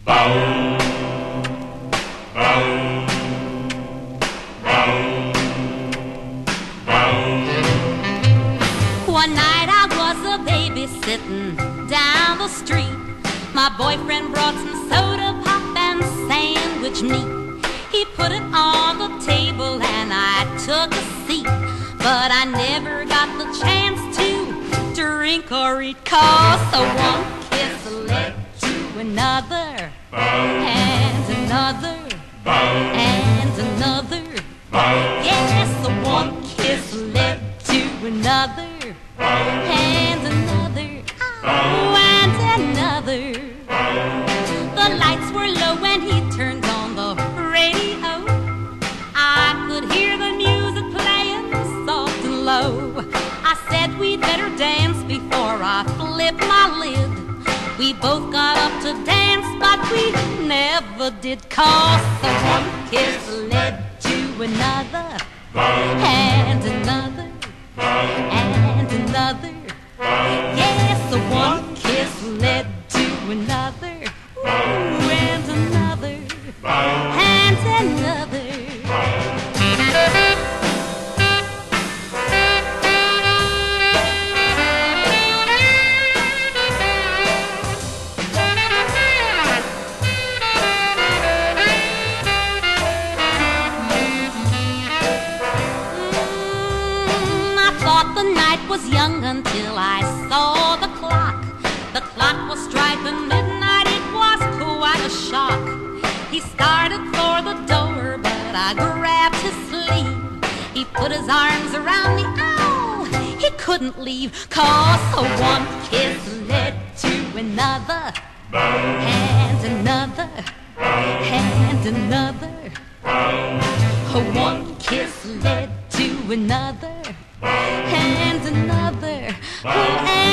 Bow, bow, bow, bow. One night I was a babysitting down the street. My boyfriend brought some soda pop and sandwich meat. He put it on the table and I took a seat, but I never got the chance to drink or eat, 'cause one kiss led to another, and another, and another. Yes, one kiss led to another, and another, oh, and another. The lights were low and he turned on the radio. I could hear the music playing soft and low. I said we'd better dance before I flip my lid. We both got up to dance, but we never did, 'cause one kiss led to another, and another, and another. Yes, one kiss led to another, ooh, and another, and another. The night was young until I saw the clock. The clock was striking midnight, it was quite a shock. He started for the door, but I grabbed his sleeve. He put his arms around me, oh, he couldn't leave, 'cause one kiss led to another, and another, and another. One kiss led to another, and another, oh,